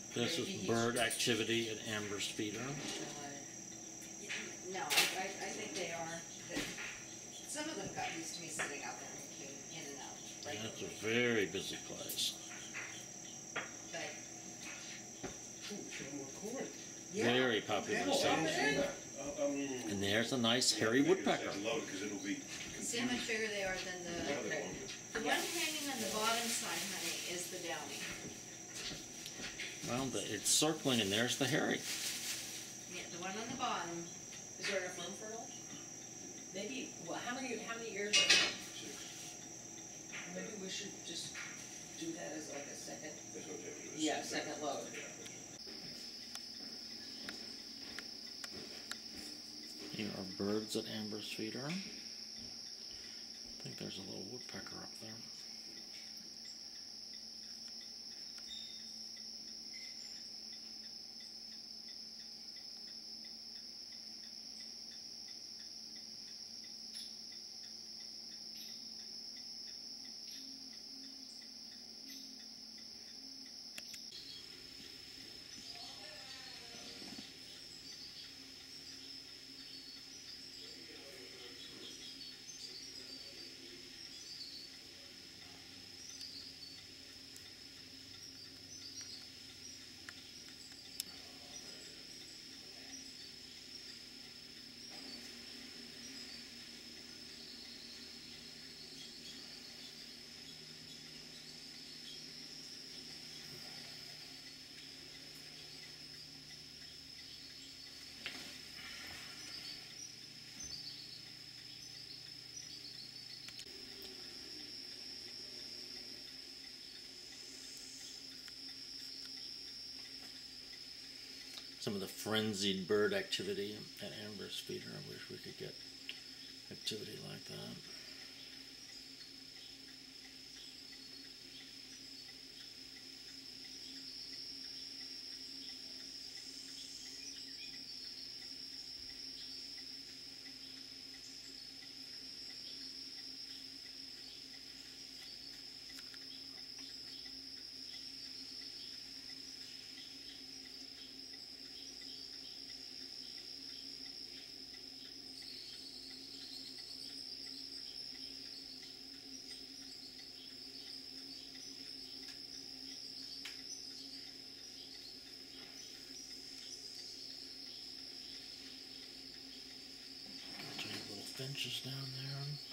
This is bird activity at Amber's feeder. No, I think they are. Some of them got used to me sitting out there and came in and out. That's a very busy place. But Yeah. Very popular station. And there's a nice hairy woodpecker. see how much bigger they are than the one hanging on the bottom side, honey, is the downy. Well, it's circling, and there's the hairy. Yeah, the one on the bottom. Is there enough room for it all? Maybe. Well, how many ears are there? 6. Maybe we should just do that as like a second. Yeah, second load. Here are birds at Amber's feeder. I think there's a little woodpecker up there. Some of the frenzied bird activity at Amber's feeder. I wish we could get activity like that. Finches down there.